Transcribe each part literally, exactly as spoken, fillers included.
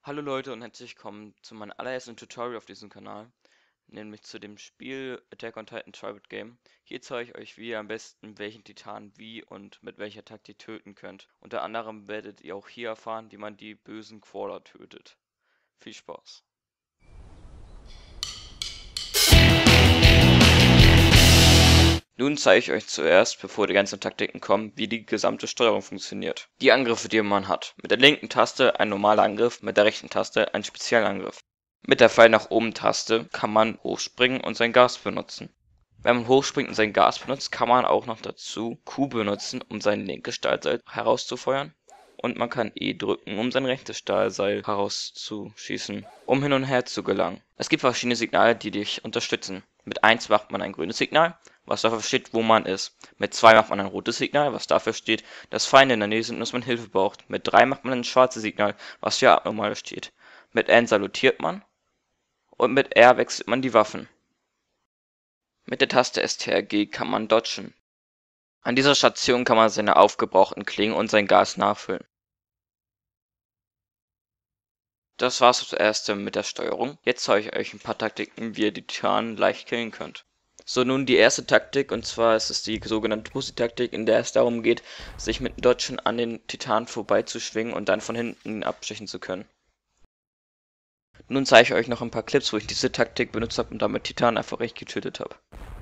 Hallo Leute und herzlich willkommen zu meinem allerersten Tutorial auf diesem Kanal, nämlich zu dem Spiel Attack on Titan Tribal Game. Hier zeige ich euch, wie ihr am besten welchen Titan wie und mit welcher Taktik töten könnt. Unter anderem werdet ihr auch hier erfahren, wie man die bösen Crawler tötet. Viel Spaß! Nun zeige ich euch zuerst, bevor die ganzen Taktiken kommen, wie die gesamte Steuerung funktioniert. Die Angriffe, die man hat. Mit der linken Taste ein normaler Angriff, mit der rechten Taste ein Spezialangriff. Mit der Pfeil nach oben Taste kann man hochspringen und sein Gas benutzen. Wenn man hochspringt und sein Gas benutzt, kann man auch noch dazu Q benutzen, um sein linkes Stahlseil herauszufeuern. Und man kann E drücken, um sein rechtes Stahlseil herauszuschießen, um hin und her zu gelangen. Es gibt verschiedene Signale, die dich unterstützen. Mit eins macht man ein grünes Signal, was dafür steht, wo man ist. Mit zwei macht man ein rotes Signal, was dafür steht, dass Feinde in der Nähe sind und dass man Hilfe braucht. Mit drei macht man ein schwarzes Signal, was für abnormal steht. Mit N salutiert man und mit R wechselt man die Waffen. Mit der Taste S T R G kann man dodgen. An dieser Station kann man seine aufgebrauchten Klingen und sein Gas nachfüllen. Das war's zuerst mit der Steuerung. Jetzt zeige ich euch ein paar Taktiken, wie ihr die Titanen leicht killen könnt. So, nun die erste Taktik, und zwar ist es die sogenannte Pussy-Taktik, in der es darum geht, sich mit Dodgen an den Titan vorbeizuschwingen und dann von hinten ihn abstechen zu können. Nun zeige ich euch noch ein paar Clips, wo ich diese Taktik benutzt habe und damit Titan einfach echt getötet habe.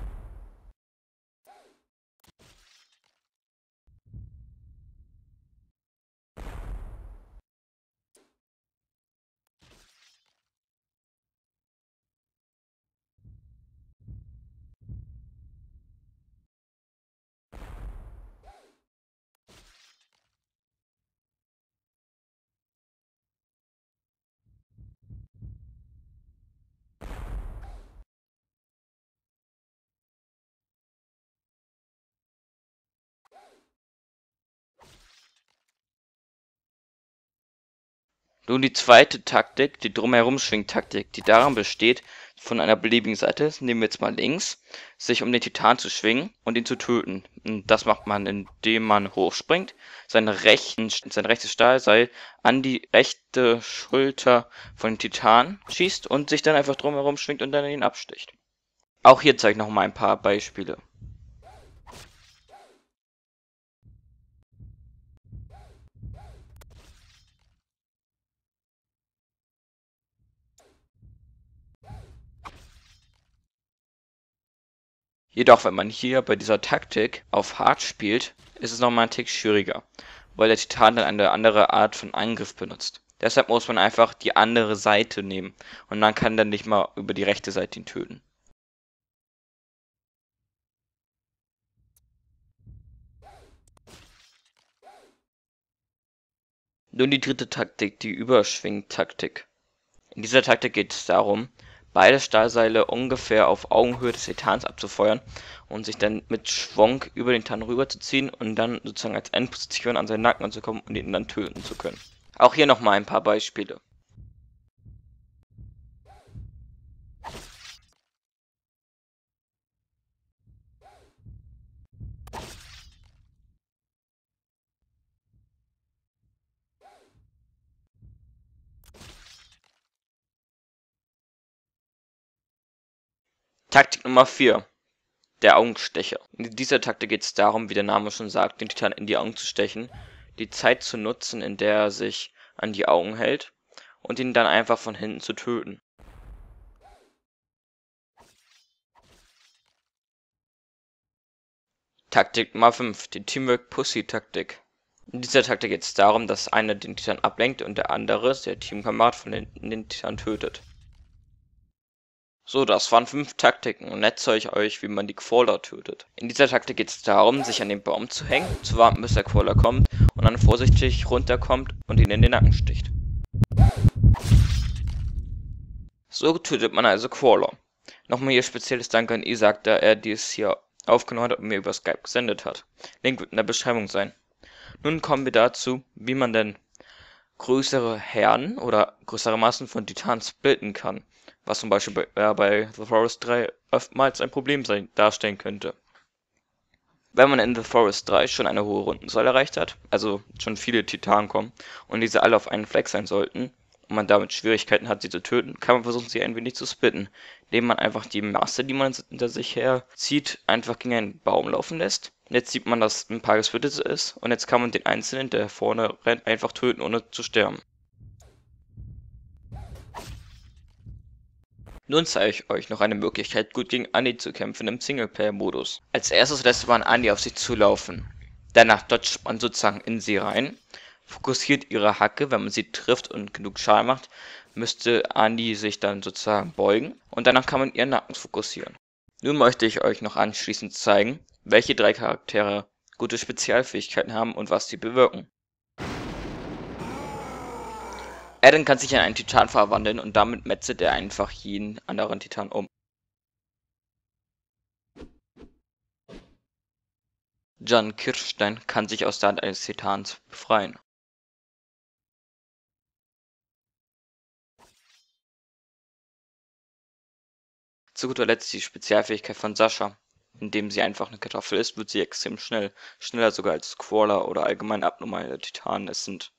Nun die zweite Taktik, die Drumherumschwing-Taktik, die daran besteht, von einer beliebigen Seite, nehmen wir jetzt mal links, sich um den Titan zu schwingen und ihn zu töten. Und das macht man, indem man hochspringt, seinen rechten, sein rechtes Stahlseil an die rechte Schulter von dem Titan schießt und sich dann einfach drumherum schwingt und dann ihn absticht. Auch hier zeige ich noch mal ein paar Beispiele. Jedoch, wenn man hier bei dieser Taktik auf Hard spielt, ist es nochmal ein Tick schwieriger, weil der Titan dann eine andere Art von Angriff benutzt. Deshalb muss man einfach die andere Seite nehmen und man kann dann nicht mal über die rechte Seite ihn töten. Nun die dritte Taktik, die Überschwing-Taktik. In dieser Taktik geht es darum, beide Stahlseile ungefähr auf Augenhöhe des Titans abzufeuern und sich dann mit Schwung über den Titan rüberzuziehen und dann sozusagen als Endposition an seinen Nacken zu kommen und ihn dann töten zu können. Auch hier nochmal ein paar Beispiele. Taktik Nummer vier. Der Augenstecher. In dieser Taktik geht es darum, wie der Name schon sagt, den Titan in die Augen zu stechen, die Zeit zu nutzen, in der er sich an die Augen hält und ihn dann einfach von hinten zu töten. Taktik Nummer fünf. Die Teamwork Pussy Taktik. In dieser Taktik geht es darum, dass einer den Titan ablenkt und der andere, der Teamkamerad, von hinten den Titan tötet. So, das waren fünf Taktiken und jetzt zeige ich euch, wie man die Crawler tötet. In dieser Taktik geht es darum, sich an den Baum zu hängen, zu warten, bis der Crawler kommt und dann vorsichtig runterkommt und ihn in den Nacken sticht. So tötet man also Crawler. Nochmal hier spezielles Dank an Isaac, da er dies hier aufgenommen hat und mir über Skype gesendet hat. Link wird in der Beschreibung sein. Nun kommen wir dazu, wie man denn größere Herden oder größere Massen von Titans bilden kann, was zum Beispiel bei, äh, bei The Forest drei oftmals ein Problem sein, darstellen könnte. Wenn man in The Forest drei schon eine hohe Rundenzahl erreicht hat, also schon viele Titanen kommen und diese alle auf einen Fleck sein sollten und man damit Schwierigkeiten hat, sie zu töten, kann man versuchen, sie ein wenig zu splitten, indem man einfach die Masse, die man hinter sich her zieht, einfach gegen einen Baum laufen lässt. Jetzt sieht man, dass ein paar gesplittet ist und jetzt kann man den Einzelnen, der vorne rennt, einfach töten, ohne zu sterben. Nun zeige ich euch noch eine Möglichkeit, gut gegen Annie zu kämpfen im Singleplayer-Modus. Als erstes lässt man Annie auf sie zulaufen. Danach dodgt man sozusagen in sie rein, fokussiert ihre Hacke, wenn man sie trifft und genug Schaden macht, müsste Annie sich dann sozusagen beugen und danach kann man ihren Nacken fokussieren. Nun möchte ich euch noch anschließend zeigen, welche drei Charaktere gute Spezialfähigkeiten haben und was sie bewirken. Eren kann sich in einen Titan verwandeln und damit metzelt er einfach jeden anderen Titan um. John Kirstein kann sich aus der Hand eines Titans befreien. Zu guter Letzt die Spezialfähigkeit von Sascha. Indem sie einfach eine Kartoffel ist, wird sie extrem schnell. Schneller sogar als Crawler oder allgemein abnormale Titanen es sind.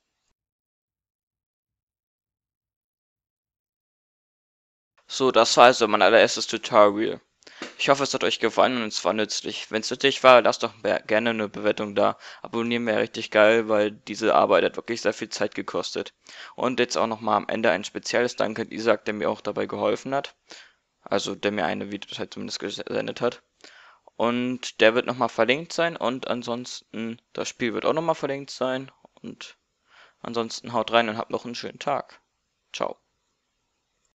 So, das war also mein allererstes Tutorial. Ich hoffe, es hat euch gefallen und es war nützlich. Wenn es nützlich war, lasst doch gerne eine Bewertung da. Abonnieren wäre richtig geil, weil diese Arbeit hat wirklich sehr viel Zeit gekostet. Und jetzt auch nochmal am Ende ein spezielles Danke an Isaac, der mir auch dabei geholfen hat. Also, der mir eine Videodatei zumindest gesendet hat. Und der wird nochmal verlinkt sein und ansonsten, das Spiel wird auch nochmal verlinkt sein. Und ansonsten haut rein und habt noch einen schönen Tag. Ciao.